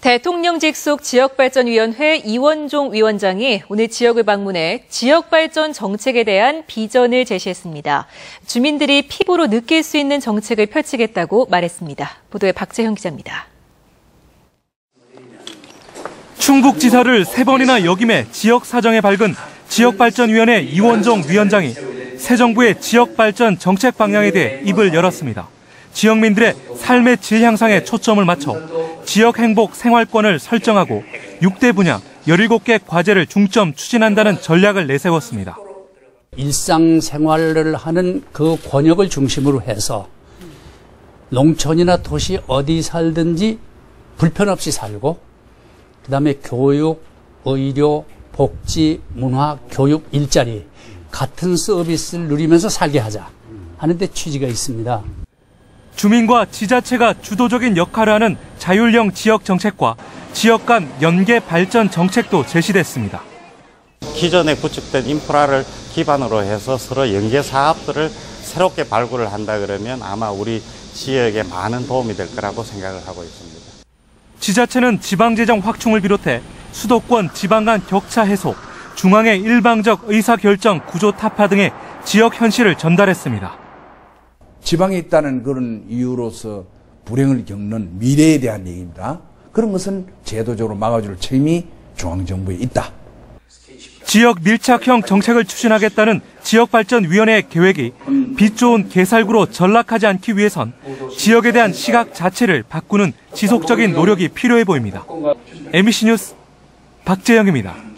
대통령 직속 지역발전위원회 이원종 위원장이 오늘 지역을 방문해 지역발전 정책에 대한 비전을 제시했습니다. 주민들이 피부로 느낄 수 있는 정책을 펼치겠다고 말했습니다. 보도에 박재형 기자입니다. 충북지사를 3번이나 역임해 지역 사정에 밝은 지역발전위원회 이원종 위원장이 새 정부의 지역발전 정책 방향에 대해 입을 열었습니다. 지역민들의 삶의 질 향상에 초점을 맞춰 지역 행복 생활권을 설정하고 6대 분야 17개 과제를 중점 추진한다는 전략을 내세웠습니다. 일상생활을 하는 그 권역을 중심으로 해서 농촌이나 도시 어디 살든지 불편 없이 살고, 그다음에 교육, 의료, 복지, 문화, 교육, 일자리 같은 서비스를 누리면서 살게 하자 하는 데 취지가 있습니다. 주민과 지자체가 주도적인 역할을 하는 자율형 지역 정책과 지역 간 연계 발전 정책도 제시됐습니다. 기존에 구축된 인프라를 기반으로 해서 서로 연계 사업들을 새롭게 발굴을 한다 그러면 아마 우리 지역에 많은 도움이 될 거라고 생각을 하고 있습니다. 지자체는 지방재정 확충을 비롯해 수도권 지방 간 격차 해소, 중앙의 일방적 의사결정 구조 타파 등의 지역 현실을 전달했습니다. 지방에 있다는 그런 이유로서 불행을 겪는 미래에 대한 얘기입니다. 그런 것은 제도적으로 막아줄 책임이 중앙정부에 있다. 지역 밀착형 정책을 추진하겠다는 지역발전위원회의 계획이 빛 좋은 개살구로 전락하지 않기 위해선 지역에 대한 시각 자체를 바꾸는 지속적인 노력이 필요해 보입니다. MBC 뉴스 박재영입니다.